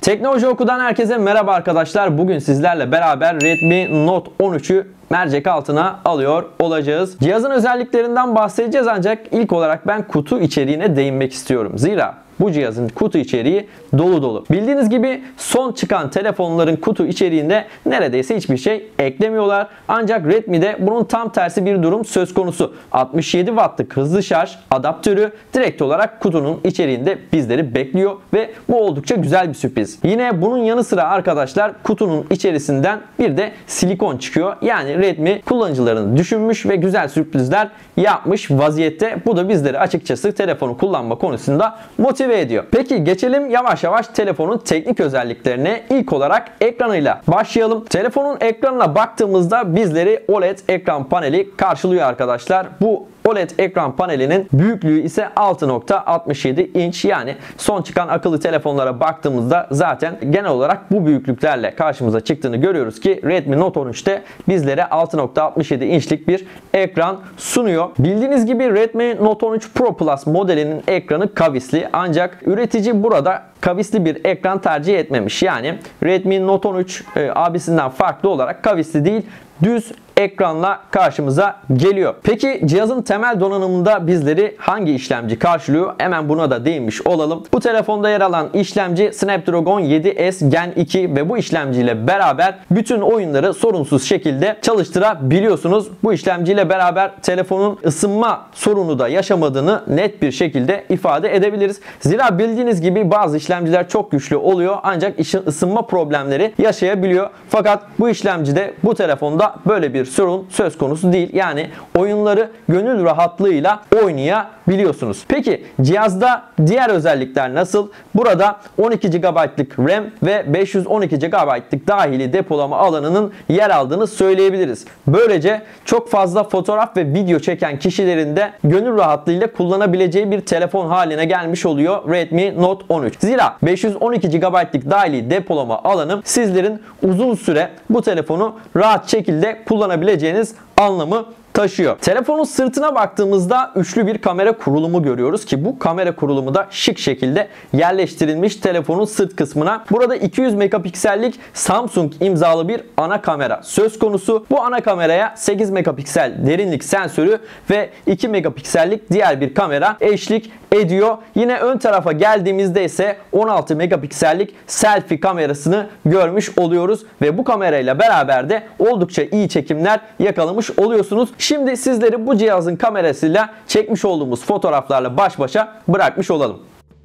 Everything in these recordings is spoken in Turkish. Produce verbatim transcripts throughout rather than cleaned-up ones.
Teknoloji Oku'dan herkese merhaba arkadaşlar. Bugün sizlerle beraber Redmi Note on üç'ü mercek altına alıyor olacağız. Cihazın özelliklerinden bahsedeceğiz ancak ilk olarak ben kutu içeriğine değinmek istiyorum. Zira bu cihazın kutu içeriği dolu dolu. Bildiğiniz gibi son çıkan telefonların kutu içeriğinde neredeyse hiçbir şey eklemiyorlar. Ancak Redmi'de bunun tam tersi bir durum söz konusu. altmış yedi wattlık hızlı şarj adaptörü direkt olarak kutunun içeriğinde bizleri bekliyor ve bu oldukça güzel bir sürpriz. Yine bunun yanı sıra arkadaşlar kutunun içerisinden bir de silikon çıkıyor. Yani Redmi kullanıcılarını düşünmüş ve güzel sürprizler yapmış vaziyette. Bu da bizleri açıkçası telefonu kullanma konusunda motive ediyor. Peki geçelim yavaş yavaş telefonun teknik özelliklerine. İlk olarak ekranıyla başlayalım. Telefonun ekranına baktığımızda bizleri O L E D ekran paneli karşılıyor arkadaşlar. Bu O L E D ekran panelinin büyüklüğü ise altı nokta altmış yedi inç, yani son çıkan akıllı telefonlara baktığımızda zaten genel olarak bu büyüklüklerle karşımıza çıktığını görüyoruz ki Redmi Note on üç'te bizlere altı nokta altmış yedi inçlik bir ekran sunuyor. Bildiğiniz gibi Redmi Note on üç Pro Plus modelinin ekranı kavisli, ancak üretici burada kavisli bir ekran tercih etmemiş. Yani Redmi Note on üç e, abisinden farklı olarak kavisli değil, düz ekranla karşımıza geliyor. Peki cihazın temel donanımında bizleri hangi işlemci karşılıyor? Hemen buna da değinmiş olalım. Bu telefonda yer alan işlemci Snapdragon yedi S Gen iki ve bu işlemciyle beraber bütün oyunları sorunsuz şekilde çalıştırabiliyorsunuz. Bu işlemciyle beraber telefonun ısınma sorunu da yaşamadığını net bir şekilde ifade edebiliriz. Zira bildiğiniz gibi bazı işlemciler çok güçlü oluyor ancak ısınma problemleri yaşayabiliyor. Fakat bu işlemcide, bu telefonda böyle bir sorun söz konusu değil. Yani oyunları gönül rahatlığıyla oynayabiliyorsunuz. Peki cihazda diğer özellikler nasıl? Burada on iki gigabaytlık RAM ve beş yüz on iki gigabaytlık dahili depolama alanının yer aldığını söyleyebiliriz. Böylece çok fazla fotoğraf ve video çeken kişilerin de gönül rahatlığıyla kullanabileceği bir telefon haline gelmiş oluyor Redmi Note on üç. Zira beş yüz on iki gigabaytlık dahili depolama alanı sizlerin uzun süre bu telefonu rahat şekilde kullanabileceğiniz anlamı taşıyor. Telefonun sırtına baktığımızda üçlü bir kamera kurulumu görüyoruz ki bu kamera kurulumu da şık şekilde yerleştirilmiş telefonun sırt kısmına. Burada iki yüz megapiksellik Samsung imzalı bir ana kamera söz konusu. Bu ana kameraya sekiz megapiksel derinlik sensörü ve iki megapiksellik diğer bir kamera eşlik ediyor. Yine ön tarafa geldiğimizde ise on altı megapiksellik selfie kamerasını görmüş oluyoruz ve bu kamerayla beraber de oldukça iyi çekimler yakalamış oluyorsunuz. Şimdi sizleri bu cihazın kamerasıyla çekmiş olduğumuz fotoğraflarla baş başa bırakmış olalım.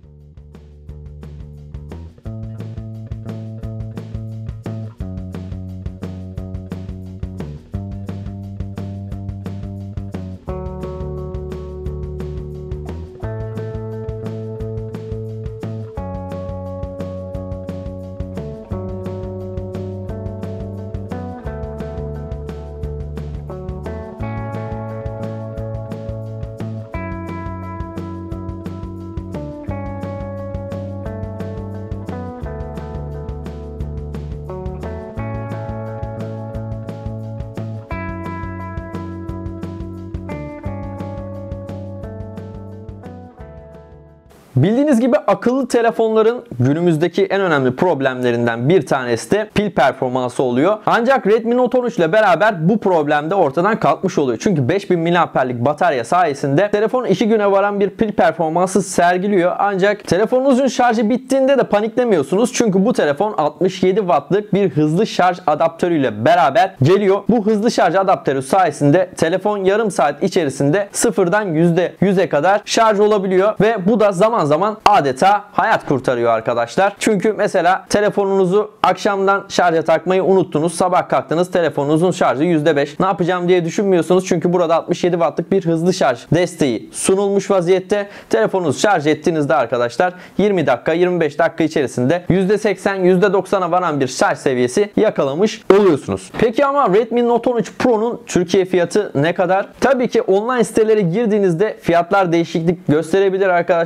Bildiğiniz gibi akıllı telefonların günümüzdeki en önemli problemlerinden bir tanesi de pil performansı oluyor. Ancak Redmi Note on üç ile beraber bu problem de ortadan kalkmış oluyor. Çünkü beş bin miliamperlik batarya sayesinde telefon iki güne varan bir pil performansı sergiliyor. Ancak telefonunuzun şarjı bittiğinde de paniklemiyorsunuz. Çünkü bu telefon altmış yedi wattlık bir hızlı şarj adaptörüyle beraber geliyor. Bu hızlı şarj adaptörü sayesinde telefon yarım saat içerisinde sıfırdan yüzde yüze kadar şarj olabiliyor ve bu da zaman zaman adeta hayat kurtarıyor arkadaşlar. Çünkü mesela telefonunuzu akşamdan şarja takmayı unuttunuz. Sabah kalktınız, telefonunuzun şarjı yüzde beş. Ne yapacağım diye düşünmüyorsunuz. Çünkü burada altmış yedi wattlık bir hızlı şarj desteği sunulmuş vaziyette. Telefonunuzu şarj ettiğinizde arkadaşlar yirmi dakika yirmi beş dakika içerisinde yüzde seksen yüzde doksana varan bir şarj seviyesi yakalamış oluyorsunuz. Peki ama Redmi Note on üç Pro'nun Türkiye fiyatı ne kadar? Tabii ki online sitelere girdiğinizde fiyatlar değişiklik gösterebilir arkadaşlar. Ancak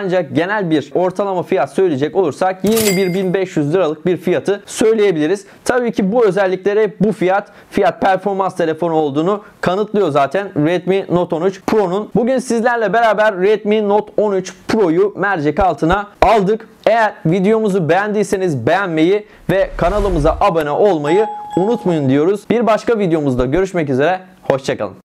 Ancak genel bir ortalama fiyat söyleyecek olursak yirmi bir bin beş yüz liralık bir fiyatı söyleyebiliriz. Tabii ki bu özellikleri, bu fiyat fiyat performans telefonu olduğunu kanıtlıyor zaten Redmi Note on üç Pro'nun. Bugün sizlerle beraber Redmi Note on üç Pro'yu mercek altına aldık. Eğer videomuzu beğendiyseniz beğenmeyi ve kanalımıza abone olmayı unutmayın diyoruz. Bir başka videomuzda görüşmek üzere. Hoşça kalın.